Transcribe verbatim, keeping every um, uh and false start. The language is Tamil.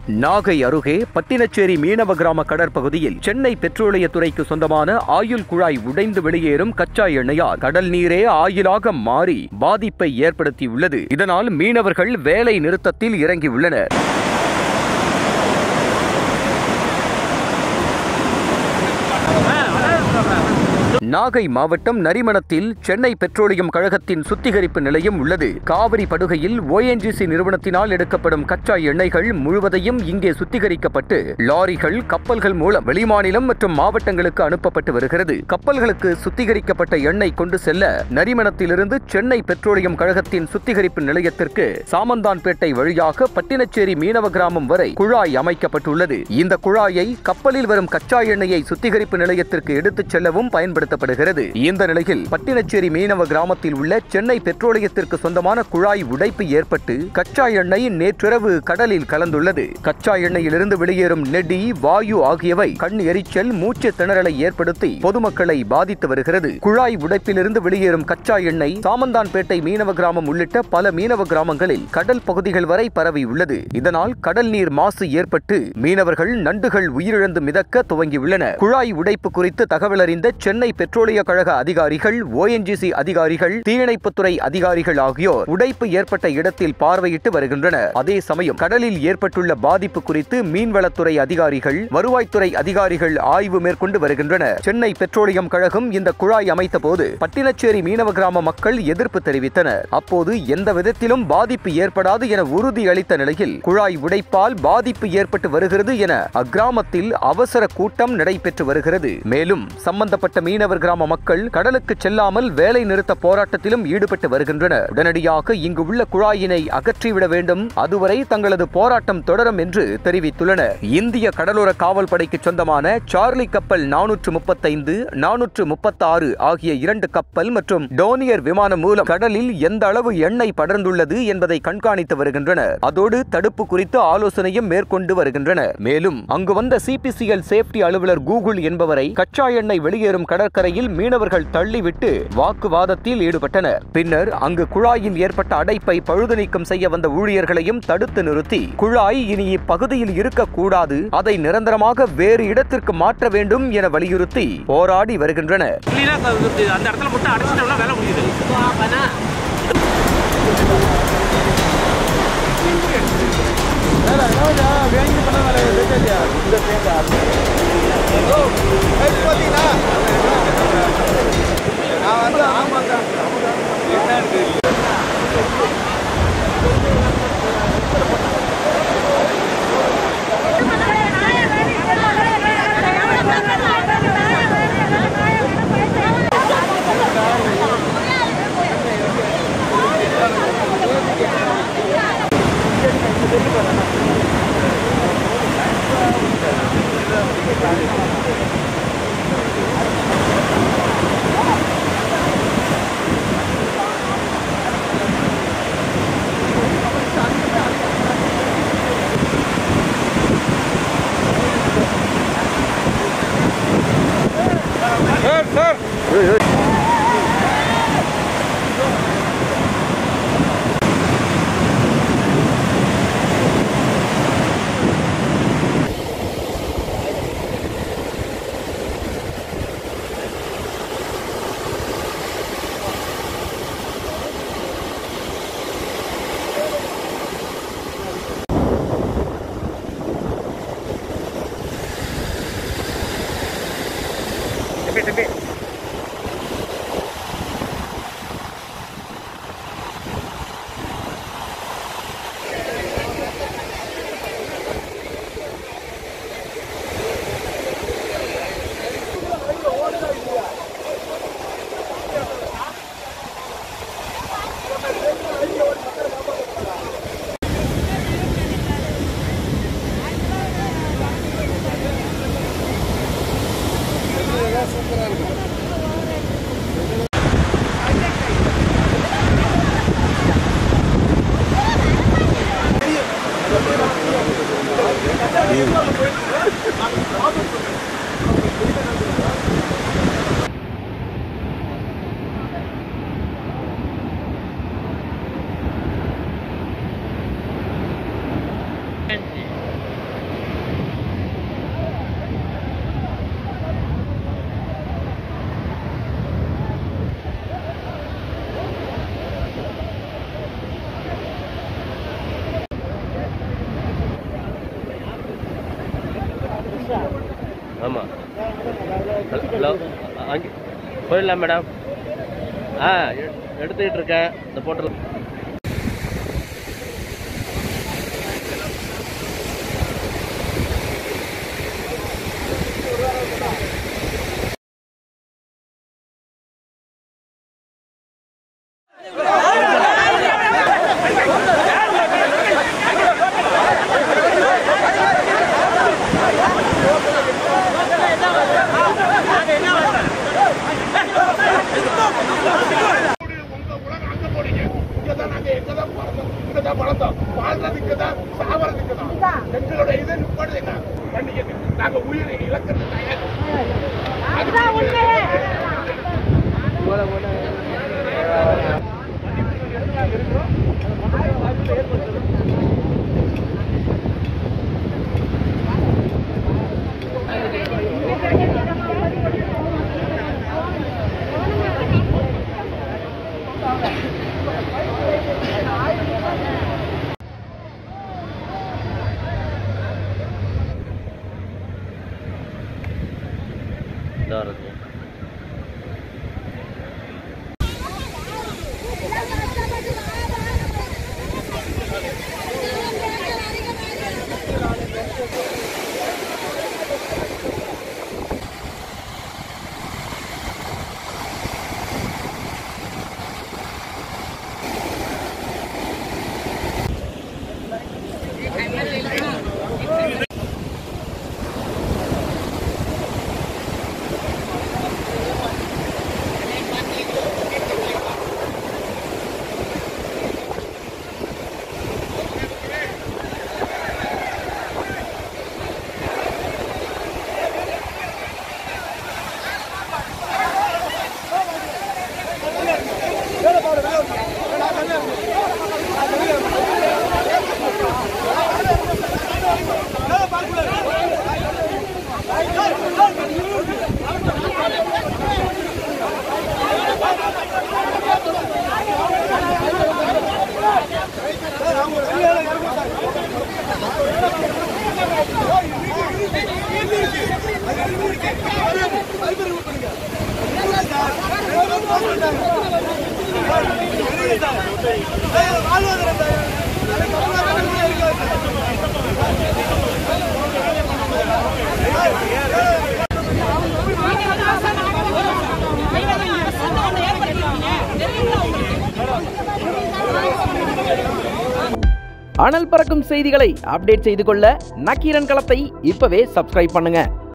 நாகை அருகே பட்டினச்சேரி மீனவ கிராம கடற்பகுதியில் சென்னை பெட்ரோலியத்துறைக்கு சொந்தமான ஆயுள் குழாய் உடைந்து வெளியேறும் கச்சா எண்ணெயால் கடல் நீரே ஆயிலாக மாறி பாதிப்பை ஏற்படுத்தியுள்ளது. இதனால் மீனவர்கள் வேலை நிறுத்தத்தில் இறங்கியுள்ளனர். நாகை மாவட்டம் நரிமணத்தில் சென்னை பெட்ரோலியம் கழகத்தின் சுத்திகரிப்பு நிலையம் உள்ளது. காவிரி படுகையில் ஓஎன்ஜிசி நிறுவனத்தினால் எடுக்கப்படும் கச்சா எண்ணெய்கள் முழுவதையும் இங்கே சுத்திகரிக்கப்பட்டு லாரிகள், கப்பல்கள் மூலம் வெளிமாநிலம் மற்றும் மாவட்டங்களுக்கு அனுப்பப்பட்டு வருகிறது. கப்பல்களுக்கு சுத்திகரிக்கப்பட்ட எண்ணெய் கொண்டு செல்ல நரிமணத்திலிருந்து சென்னை பெட்ரோலியம் கழகத்தின் சுத்திகரிப்பு நிலையத்திற்கு சாமந்தான்பேட்டை வழியாக பட்டினச்சேரி மீனவ கிராமம் வரை குழாய் அமைக்கப்பட்டுள்ளது. இந்த குழாயை கப்பலில் வரும் கச்சா எண்ணெயை சுத்திகரிப்பு நிலையத்திற்கு எடுத்துச் செல்லவும் பயன்படுத்த இந்த நிலையில் பட்டினச்சேரி மீனவ கிராமத்தில் உள்ள சென்னை பெட்ரோலியத்திற்கு சொந்தமான குழாய் உடைப்பு ஏற்பட்டு கச்சா எண்ணெய் நேற்றிரவு கடலில் கலந்துள்ளது. கச்சா எண்ணெயிலிருந்து வெளியேறும் நெடி, வாயு ஆகியவை கண் எரிச்சல், மூச்சு திணறலை ஏற்படுத்தி பொதுமக்களை பாதித்து வருகிறது. குழாய் உடைப்பிலிருந்து வெளியேறும் கச்சா எண்ணெய் சாமந்தான்பேட்டை மீனவ கிராமம் உள்ளிட்ட பல மீனவ கிராமங்களில் கடல் பகுதிகள் வரை பரவியுள்ளது. இதனால் கடல் நீர் மாசு ஏற்பட்டு மீனவர்கள், நண்டுகள் உயிரிழந்து மிதக்க துவங்கியுள்ளன. குழாய் உடைப்பு குறித்து தகவல் அறிந்த சென்னை பெட்ரோலிய கழக அதிகாரிகள், ஓஎன்ஜிசி அதிகாரிகள், தீயணைப்புத்துறை அதிகாரிகள் ஆகியோர் உடைப்பு ஏற்பட்ட இடத்தில் பார்வையிட்டு வருகின்றனர். அதே சமயம் கடலில் ஏற்பட்டுள்ள பாதிப்பு குறித்து மீன்வளத்துறை அதிகாரிகள், வருவாய்த்துறை அதிகாரிகள் ஆய்வு மேற்கொண்டு வருகின்றனர். சென்னை பெட்ரோலியம் கழகம் இந்த குழாய் அமைத்த போது பட்டினச்சேரி மீனவ கிராம மக்கள் எதிர்ப்பு தெரிவித்தனர். அப்போது எந்த விதத்திலும் பாதிப்பு ஏற்படாது என உறுதி அளித்த நிலையில் குழாய் உடைப்பால் பாதிப்பு ஏற்பட்டு வருகிறது என அக்கிராமத்தில் அவசர கூட்டம் நடைபெற்று வருகிறது. மேலும் சம்பந்தப்பட்ட மீனவர் கிராம மக்கள் கடலுக்கு செல்லாமல் வேலை நிறுத்த போராட்டத்திலும் ஈடுபட்டு வருகின்றனர். உடனடியாக இங்கு உள்ள குழாயினை அகற்றிவிட வேண்டும், அதுவரை தங்களது போராட்டம் தொடரும் என்று தெரிவித்துள்ளனர். இந்திய கடலோர காவல் படைக்கு சொந்தமான சார்லி கப்பல் நானூற்று முப்பத்தைந்து, நானூற்று முப்பத்தாறு ஆகிய இரண்டு கப்பல் மற்றும் டோனியர் விமானம் மூலம் கடலில் எந்த அளவு எண்ணெய் படர்ந்துள்ளது என்பதை கண்காணித்து வருகின்றனர். அதோடு தடுப்பு குறித்து ஆலோசனையும் மேற்கொண்டு வருகின்றனர். மேலும் அங்கு வந்த சிபிசிஎல் சேப்டி அலுவலர் கூகுள் என்பவரை கச்சா எண்ணெய் வெளியேறும் கடற்கரையில் மீனவர்கள் தள்ளிவிட்டு வாக்குவாதத்தில் ஈடுபட்டனர். பின்னர் அங்கு குழாயில் ஏற்பட்ட அடைப்பை பழுது நீக்கம் செய்ய வந்த ஊழியர்களையும் தடுத்து நிறுத்தி குழாய் இனி இப்பகுதியில் இருக்கக்கூடாது, அதை நிரந்தரமாக வேறு இடத்திற்கு மாற்ற வேண்டும் என வலியுறுத்தி போராடி வருகின்றனர். ஆமாம். ஹலோ, அங்கே போயிடலாம் மேடம். ஆ எடுத்துக்கிட்டு இருக்கேன். இந்த போட்டல வருது. அனல் பறக்கும் செய்திகளை அப்டேட் செய்து கொள்ள நக்கீரன் களத்தை இப்பவே சப்ஸ்கிரைப் பண்ணுங்க.